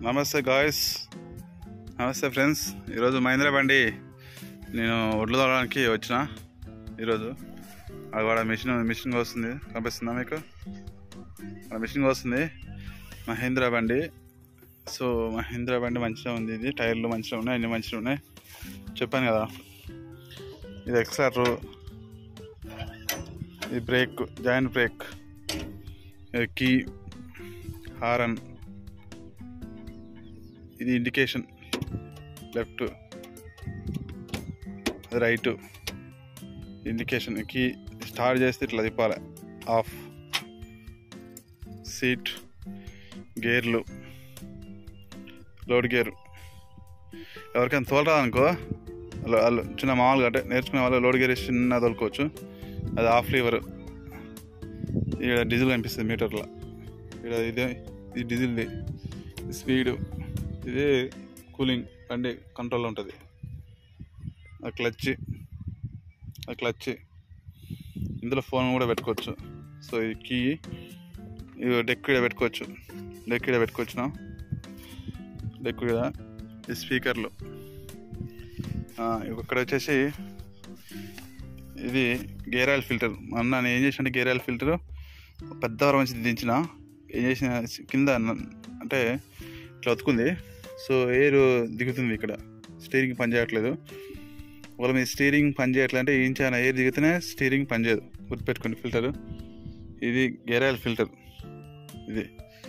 నమస్తే గాయస్, నమస్తే ఫ్రెండ్స్. ఈరోజు మహీంద్రా బండి నేను ఒడ్లు తోలడానికి వచ్చిన. ఈరోజు అక్కడ మిషన్ వస్తుంది, కనిపిస్తుందా మీకు? అక్కడ మిషన్ వస్తుంది మహీంద్రా బండి. సో మహీంద్రా బండి మంచిగా ఉంది, ఇది టైర్లు మంచిగా ఉన్నాయి, అన్ని మంచిగా ఉన్నాయి. చెప్పాను కదా, ఇది ఎక్సలరేటర్, ఇది బ్రేక్, జాయింట్ బ్రేక్, ఇది కీ, హారన్, ఇది indication, left right indication, key start చేస్తే ఇట్లా తిప్పాలి, ఆఫ్, సీట్, గేర్లు, లోడ్ గేరు. ఎవరికైనా తోలరాదనుకో, వాళ్ళు చిన్న మామూలుగా అంటే నేర్చుకునే వాళ్ళు లోడ్ గేర్ చిన్న తోలుకోవచ్చు. అది ఆఫ్ లీవర్. ఇక్కడ డీజిల్ కనిపిస్తుంది మీటర్లో, ఇక్కడ ఇది డీజిల్ది స్పీడు, ఇది కూలింగ్ బండి కంట్రోల్లో ఉంటుంది. ఆ క్లచ్ ఇందులో ఫోన్ కూడా పెట్టుకోవచ్చు. సో ఇది కీ, ఇది డెక్ కూడా పెట్టుకోవచ్చు, డెక్ కూడా ఈ స్పీకర్లు. ఇక్కడ వచ్చేసి ఇది గేర్ ఆయిల్ ఫిల్టర్. నేను ఏం చేసిన అంటే గేర్ ఆయిల్ ఫిల్టర్ పెద్ద వరం నుంచి దించిన, ఏం చేసిన కింద అంటే ఇట్లా ఒత్తుకుంది. సో ఎయిర్ దిగుతుంది, ఇక్కడ స్టీరింగ్ పని చేయట్లేదు. ఒకవేళ మీ స్టీరింగ్ పని చేయట్లేదు అంటే ఏం చేయాలి, ఎయిర్ దిగితేనే స్టీరింగ్ పని చేయదు, గుర్తుపెట్టుకోండి. ఫిల్టర్ ఇది గేర్ ఆయిల్ ఫిల్టర్, ఇది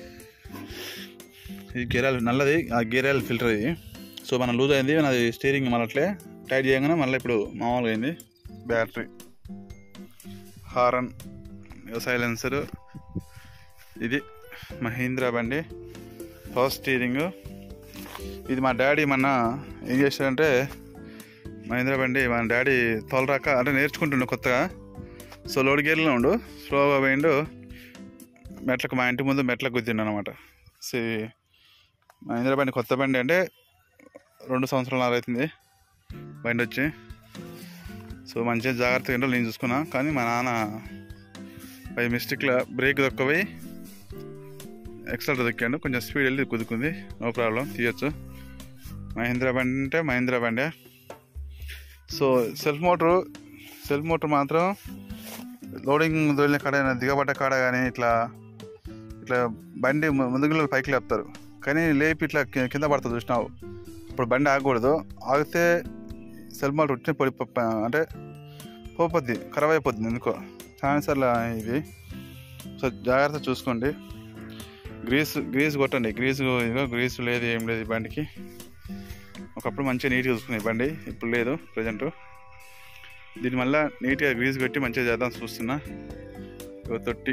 గేర్ ఆయిల్ నల్లది, ఆ గేర్ ఆయిల్ ఫిల్టర్ ఇది. సో మనం లూజ్ అయింది, అది స్టీరింగ్ మళ్ళీ అట్లే టైట్ చేయగానే మళ్ళీ ఇప్పుడు మామూలుగా అయింది. Battery, horn, silencer. ఇది మహీంద్రా బండి పవర్ స్టీరింగ్. ఇది మా డాడీ మొన్న ఏం చేశాడంటే, మహీంద్రా బండి మా డాడీ తోలరాక అంటే నేర్చుకుంటుండే కొత్తగా. సో లోడ్ గేర్లో ఉండు, స్లోగా పోయిండు, మెట్లకు, మా ఇంటి ముందు మెట్లకు గుద్దిండు అనమాట. సో మహీంద్రా బండి కొత్త బండి అంటే 2 సంవత్సరాలు అవుతుంది బండి వచ్చి. సో మంచిగా జాగ్రత్తగా ఏంటో నేను చూసుకున్నా, కానీ మా నాన్న బై మిస్టేక్లో బ్రేక్ దొక్కపోయి ఎక్సలరేటర్ దొక్కాడు, కొంచెం స్పీడ్ వెళ్ళి కుదుకుంది. నో ప్రాబ్లం, తీయచ్చు. మహీంద్రా బండి అంటే మహీంద్రా బండే. సో సెల్ఫ్ మోటర్ మాత్రం లోడింగ్ దొరికిన కాడ, దిగబడ్డ కాడ కానీ ఇట్లా బండి ముందుకు పైకి లేపుతారు, కానీ లేపి ఇట్లా కింద పడుతుంది చూసినావు. ఇప్పుడు బండి ఆగకూడదు, ఆగితే సెల్ఫ్ మోటర్ వచ్చి అంటే పోతుంది, ఖరాబ్ అయిపోతుంది ఎందుకో చాలాసార్లు ఇది. సో జాగ్రత్త చూసుకోండి. గ్రీస్ కొట్టండి, గ్రీసు లేదు, ఏం లేదు ఈ బండికి. ఒకప్పుడు మంచిగా నీట్గా చూసుకునే బండి, ఇప్పుడు లేదు ప్రజెంట్. దీని వల్ల నీట్గా గ్రీస్ కొట్టి మంచిగా చేద్దాం చూస్తున్నా. తొట్టి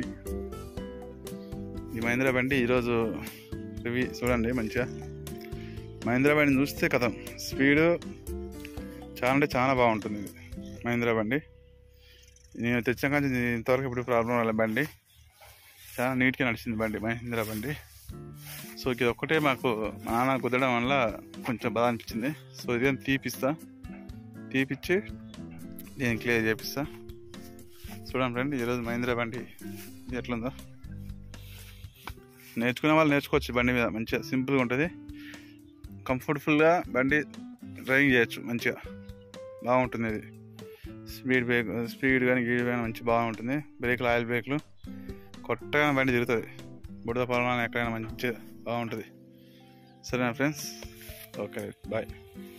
ఈ మహీంద్రా బండి ఈరోజు రివ్యూ చూడండి మంచిగా. మహీంద్రా బండిని చూస్తే కథ స్పీడు చాలా అంటే చాలా బాగుంటుంది ఇది మహీంద్రా బండి. నేను తెచ్చిన కానీ ఇంతవరకు ఇప్పుడు ప్రాబ్లం రాలే, బండి చాలా నీట్గా నడిచింది బండి, మహీంద్రా బండి. సో ఇది ఒక్కటే మాకు మా నాన్న కుదరడం వల్ల కొంచెం బాధ అనిపించింది. సో ఇదేం తీపిచ్చి నేను క్లియర్ చేపిస్తా. చూడండి ఫ్రెండ్, ఈరోజు మహీంద్రా బండి ఎట్లుందో. నేర్చుకునే వాళ్ళు నేర్చుకోవచ్చు, బండి మీద మంచిగా సింపుల్గా ఉంటుంది, కంఫర్టబుల్గా బండి డ్రైవింగ్ చేయొచ్చు, మంచిగా బాగుంటుంది. ఇది స్పీడ్ కానీ గీడ్ కానీ మంచి బాగుంటుంది. బ్రేకులు, ఆయిల్ బ్రేకులు కొట్టగా బండి తిరుగుతుంది, బుడద పొలం ఎక్కడైనా మంచిగా బాగుంటుంది. సరేనా ఫ్రెండ్స్, ఓకే బాయ్.